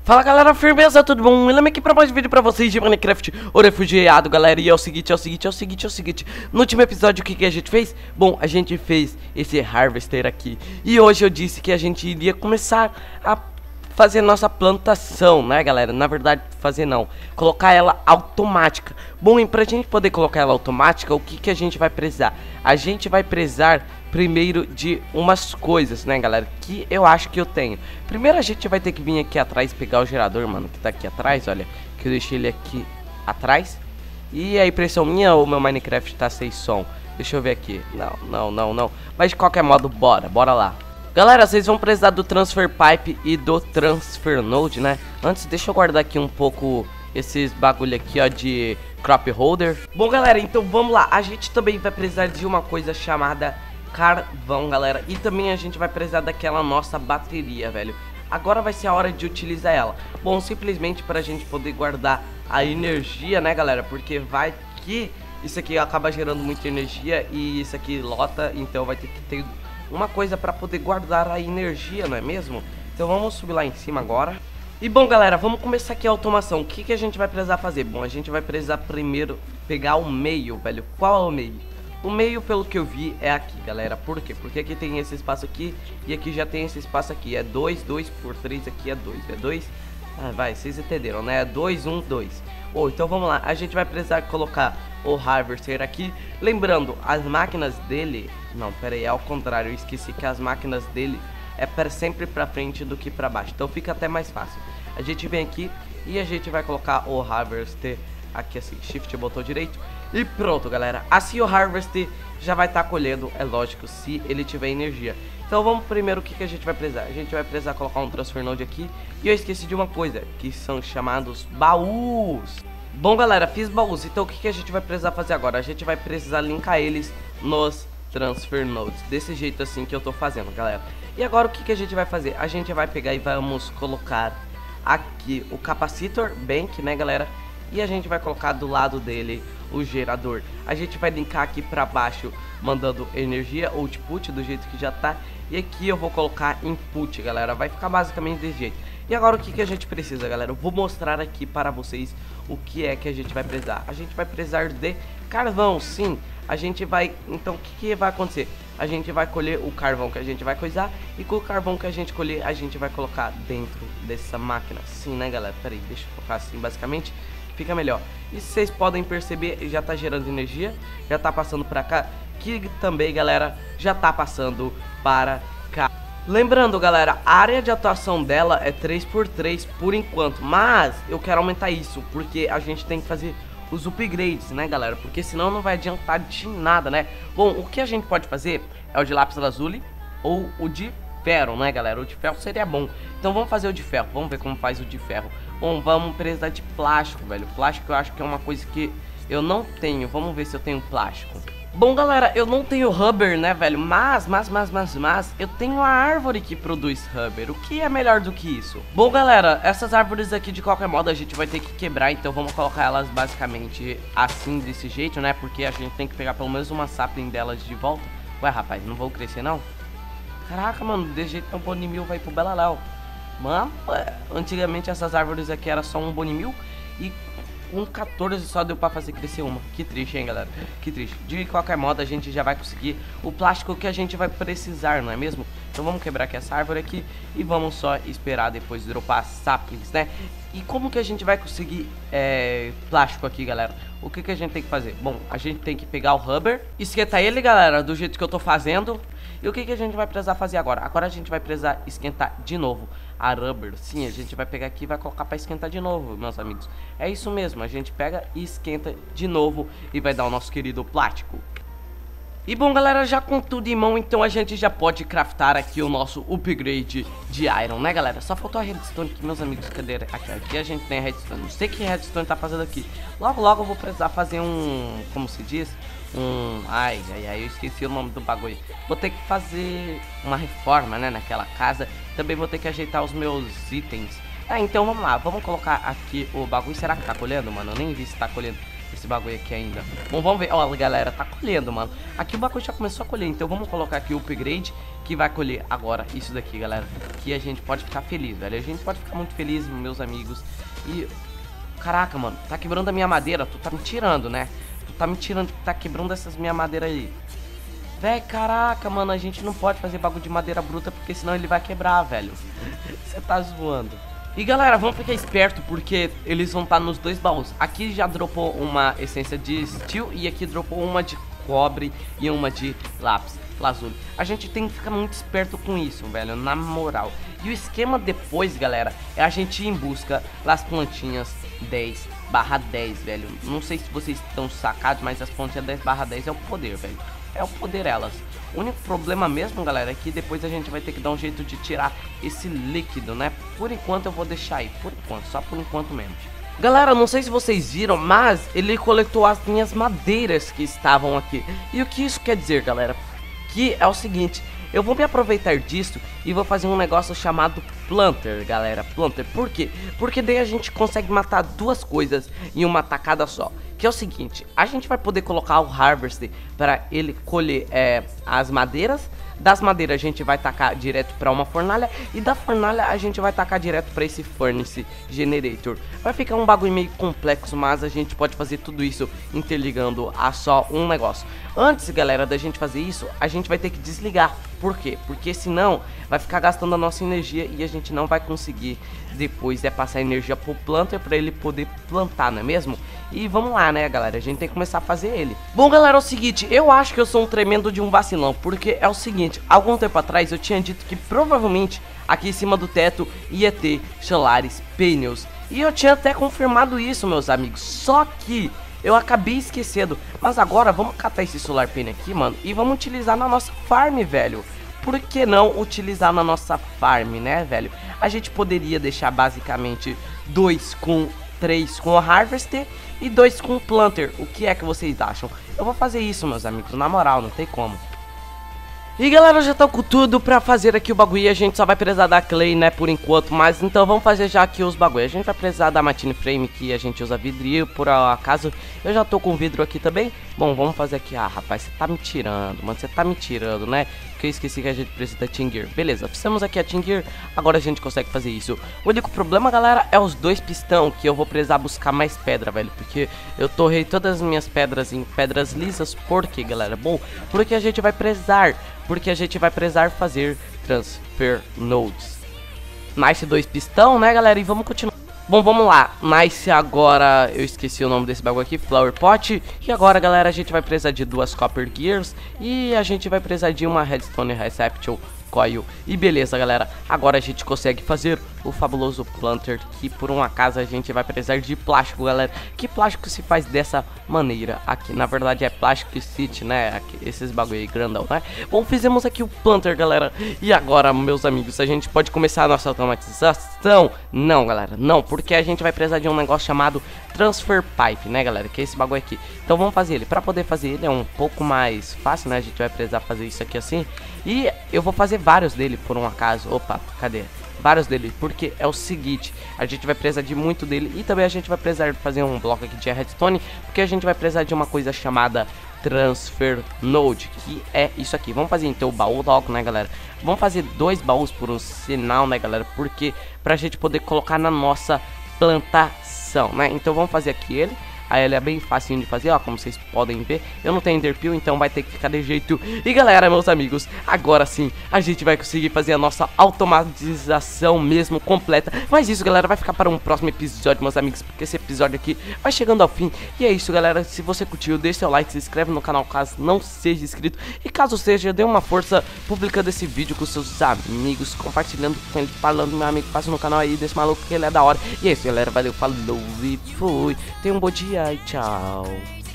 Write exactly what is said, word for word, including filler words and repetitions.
Fala galera, firmeza, tudo bom? Ele aqui pra mais um vídeo pra vocês de Minecraft, o refugiado, galera. E é o seguinte, é o seguinte, é o seguinte, é o seguinte. No último episódio, o que, que a gente fez? Bom, a gente fez esse Harvester aqui. E hoje eu disse que a gente iria começar a fazer nossa plantação, né, galera? Na verdade, fazer não, colocar ela automática. Bom, e pra gente poder colocar ela automática, o que, que a gente vai precisar? A gente vai precisar primeiro de umas coisas, né, galera, que eu acho que eu tenho. Primeiro a gente vai ter que vir aqui atrás pegar o gerador, mano, que tá aqui atrás, olha, que eu deixei ele aqui atrás. E a impressão minha, o meu Minecraft tá sem som. Deixa eu ver aqui. Não, não, não, não. Mas de qualquer modo, bora, bora lá. Galera, vocês vão precisar do Transfer Pipe e do Transfer Node, né? Antes, deixa eu guardar aqui um pouco esses bagulho aqui, ó, de Crop Holder. Bom, galera, então vamos lá. A gente também vai precisar de uma coisa chamada carvão, galera. E também a gente vai precisar daquela nossa bateria, velho. Agora vai ser a hora de utilizar ela. Bom, simplesmente pra gente poder guardar a energia, né, galera? Porque vai que isso aqui acaba gerando muita energia e isso aqui lota, então vai ter que ter uma coisa pra poder guardar a energia, não é mesmo? Então vamos subir lá em cima agora. E bom, galera, vamos começar aqui a automação. O que, que a gente vai precisar fazer? Bom, a gente vai precisar primeiro pegar o meio, velho. Qual é o meio? O meio, pelo que eu vi, é aqui, galera. Por quê? Porque aqui tem esse espaço aqui e aqui já tem esse espaço aqui. É dois, dois por três, aqui é dois. É dois? Ah, vai, vocês entenderam, né? É dois, um, dois. Oh, então vamos lá. A gente vai precisar colocar o Harvester aqui. Lembrando, as máquinas dele... Não, pera aí, é ao contrário. Eu esqueci que as máquinas dele é pra sempre pra frente do que pra baixo. Então fica até mais fácil. A gente vem aqui e a gente vai colocar o Harvester aqui assim. Shift, botão direito. E pronto, galera. Assim o Harvester já vai estar tá colhendo, é lógico, se ele tiver energia. Então vamos primeiro, o que, que a gente vai precisar? A gente vai precisar colocar um Transfer Node aqui. E eu esqueci de uma coisa, que são chamados baús. Bom, galera, fiz baús. Então o que, que a gente vai precisar fazer agora? A gente vai precisar linkar eles nos Transfer Nodes. Desse jeito assim que eu tô fazendo, galera. E agora o que, que a gente vai fazer? A gente vai pegar e vamos colocar aqui o capacitor bank, né, galera? E a gente vai colocar do lado dele o gerador. A gente vai linkar aqui pra baixo mandando energia, output, do jeito que já tá. E aqui eu vou colocar input, galera. Vai ficar basicamente desse jeito. E agora o que, que a gente precisa, galera? Eu vou mostrar aqui para vocês o que é que a gente vai precisar. A gente vai precisar de carvão, sim. A gente vai... Então o que, que vai acontecer? A gente vai colher o carvão que a gente vai coisar. E com o carvão que a gente colher, a gente vai colocar dentro dessa máquina. Sim, né, galera? Pera aí, deixa eu colocar assim, basicamente. Fica melhor. E vocês podem perceber, já tá gerando energia. Já tá passando pra cá. Que também, galera, já tá passando para cá. Lembrando, galera, a área de atuação dela é três por três por enquanto. Mas eu quero aumentar isso, porque a gente tem que fazer os upgrades, né, galera? Porque senão não vai adiantar de nada, né? Bom, o que a gente pode fazer é o de lápis lazuli ou o de ferro, né, galera? O de ferro seria bom. Então vamos fazer o de ferro. Vamos ver como faz o de ferro. Bom, vamos precisar de plástico, velho. Plástico eu acho que é uma coisa que eu não tenho. Vamos ver se eu tenho plástico. Bom, galera, eu não tenho rubber, né, velho? Mas, mas, mas, mas, mas eu tenho a árvore que produz rubber. O que é melhor do que isso? Bom, galera, essas árvores aqui, de qualquer modo, a gente vai ter que quebrar. Então vamos colocar elas basicamente assim, desse jeito, né? Porque a gente tem que pegar pelo menos uma sapling delas de volta. Ué, rapaz, não vou crescer, não? Caraca, mano, desse jeito é um bone mil vai pro Belaléu. Mano, antigamente essas árvores aqui era só um bone mil e com quatorze só deu pra fazer crescer uma. Que triste, hein, galera? Que triste. De qualquer modo, a gente já vai conseguir o plástico que a gente vai precisar, não é mesmo? Então vamos quebrar aqui essa árvore aqui e vamos só esperar depois dropar saplings, né? E como que a gente vai conseguir é, plástico aqui, galera? O que que a gente tem que fazer? Bom, a gente tem que pegar o rubber, esquentar ele, galera, do jeito que eu tô fazendo. E o que que a gente vai precisar fazer agora? Agora a gente vai precisar esquentar de novo a rubber. Sim, a gente vai pegar aqui e vai colocar pra esquentar de novo, meus amigos. É isso mesmo, a gente pega e esquenta de novo e vai dar o nosso querido plástico. E bom, galera, já com tudo em mão, então a gente já pode craftar aqui o nosso upgrade de iron, né, galera? Só faltou a redstone aqui, meus amigos. Cadê? Aqui, aqui a gente tem a redstone. Não sei o que a redstone tá fazendo aqui. Logo, logo eu vou precisar fazer um... Como se diz? Um... Ai, ai, ai, eu esqueci o nome do bagulho. Vou ter que fazer uma reforma, né, naquela casa. Também vou ter que ajeitar os meus itens. Ah, então vamos lá. Vamos colocar aqui o bagulho. Será que tá colhendo, mano? Eu nem vi se tá colhendo. esse bagulho aqui ainda. Bom, vamos ver. Ó, galera, tá colhendo, mano. Aqui o bagulho já começou a colher, então vamos colocar aqui o upgrade, que vai colher agora isso daqui, galera. Que a gente pode ficar feliz, velho. A gente pode ficar muito feliz, meus amigos. E... caraca, mano, tá quebrando a minha madeira. Tu tá me tirando, né? Tu tá me tirando, tá quebrando essas minhas madeiras aí. Véi, caraca, mano, a gente não pode fazer bagulho de madeira bruta, porque senão ele vai quebrar, velho. Você tá zoando. E galera, vamos ficar esperto, porque eles vão estar nos dois baús. Aqui já dropou uma essência de steel e aqui dropou uma de cobre e uma de lápis lazuli. A gente tem que ficar muito esperto com isso, velho, na moral. E o esquema depois, galera, é a gente ir em busca das plantinhas dez barra dez, velho. Não sei se vocês estão sacados, mas as plantinhas dez barra dez é o poder, velho. É o poder elas. O único problema mesmo, galera, é que depois a gente vai ter que dar um jeito de tirar esse líquido, né? Por enquanto eu vou deixar aí, por enquanto, só por enquanto mesmo. Galera, não sei se vocês viram, mas ele coletou as minhas madeiras que estavam aqui. E o que isso quer dizer, galera? Que é o seguinte, eu vou me aproveitar disso e vou fazer um negócio chamado planter, galera. Planter, por quê? Porque daí a gente consegue matar duas coisas em uma tacada só. Que é o seguinte, a gente vai poder colocar o harvester para ele colher é, as madeiras. Das madeiras a gente vai tacar direto para uma fornalha. E da fornalha a gente vai tacar direto para esse furnace generator. Vai ficar um bagulho meio complexo, mas a gente pode fazer tudo isso interligando a só um negócio. Antes, galera, da gente fazer isso, a gente vai ter que desligar. Por quê? Porque senão vai ficar gastando a nossa energia e a gente não vai conseguir depois é passar energia pro planter para ele poder plantar, não é mesmo? E vamos lá, né, galera? A gente tem que começar a fazer ele. Bom, galera, é o seguinte, eu acho que eu sou um tremendo de um vacilão, porque é o seguinte, algum tempo atrás eu tinha dito que provavelmente aqui em cima do teto ia ter Solaris Paineals. E eu tinha até confirmado isso, meus amigos, só que eu acabei esquecendo. Mas agora vamos catar esse Solar Panel aqui, mano, e vamos utilizar na nossa farm, velho. Por que não utilizar na nossa farm, né, velho? A gente poderia deixar basicamente dois com três com o harvester e dois com o planter. O que é que vocês acham? Eu vou fazer isso, meus amigos, na moral, não tem como. E galera, já tô com tudo pra fazer aqui o bagulho. A gente só vai precisar da clay, né, por enquanto. Mas então vamos fazer já aqui os bagulho. A gente vai precisar da machine frame, que a gente usa vidro. Por acaso eu já tô com vidro aqui também. Bom, vamos fazer aqui. Ah, rapaz, você tá me tirando, mano. Você tá me tirando, né? Porque eu esqueci que a gente precisa da tin gear. Beleza, fizemos aqui a tin gear. Agora a gente consegue fazer isso. O único problema, galera, é os dois pistão, que eu vou precisar buscar mais pedra, velho. Porque eu torrei todas as minhas pedras em pedras lisas. Por quê, galera? Bom, porque a gente vai precisar... Porque a gente vai precisar fazer transfer nodes. Nice dois pistão, né, galera? E vamos continuar. Bom, vamos lá. Nice agora, eu esqueci o nome desse bagulho aqui, Flower Pot. E agora, galera, a gente vai precisar de duas Copper Gears. E a gente vai precisar de uma Redstone Receptacle Coil. E beleza, galera, agora a gente consegue fazer o fabuloso planter, que por um acaso a gente vai precisar de plástico, galera. Que plástico se faz dessa maneira aqui? Na verdade é plástico city, né? Aqui, esses bagulho aí grandão, né? Bom, fizemos aqui o planter, galera. E agora, meus amigos, a gente pode começar a nossa automatização? Não, galera, não, porque a gente vai precisar de um negócio chamado transfer pipe, né, galera? Que é esse bagulho aqui. Então vamos fazer ele. Pra poder fazer ele é um pouco mais fácil, né? A gente vai precisar fazer isso aqui assim. E eu vou fazer vários dele por um acaso. Opa, cadê? Vários dele, porque é o seguinte, a gente vai precisar de muito dele. E também a gente vai precisar fazer um bloco aqui de redstone, porque a gente vai precisar de uma coisa chamada transfer node, que é isso aqui. Vamos fazer então o baú logo, né, galera? Vamos fazer dois baús por um sinal, né, galera? Porque pra gente poder colocar na nossa plantação, né? Então vamos fazer aqui ele. Aí ele é bem facinho de fazer, ó, como vocês podem ver. Eu não tenho enderpeel, então vai ter que ficar de jeito. E galera, meus amigos, agora sim a gente vai conseguir fazer a nossa automatização mesmo completa. Mas isso, galera, vai ficar para um próximo episódio, meus amigos, porque esse episódio aqui vai chegando ao fim. E é isso, galera, se você curtiu, deixa seu like, se inscreve no canal caso não seja inscrito. E caso seja, dê uma força, publicando esse vídeo com seus amigos, compartilhando com ele, falando, meu amigo, passa no canal aí desse maluco que ele é da hora. E é isso, galera, valeu, falou e fui. Tenha um bom dia. E tchau.